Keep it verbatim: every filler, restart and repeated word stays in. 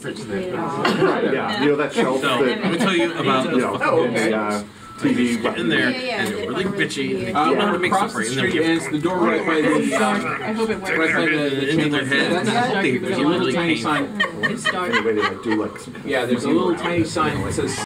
fridge there. Right, yeah, you know that shelf So, that, let me tell you about you know, Oh, in okay. the uh, T V. get in there, Yeah, yeah, and you're really yeah. bitchy, and you Uh, don't know how to make across stuff the right, and then street, and it's the door right by the. Uh, I hope it Right works. by the, the into their head. That's actually, there's a little really tiny painful. sign. It's dark. Anyway, they like do like some kind of Yeah, there's a little tiny sign that says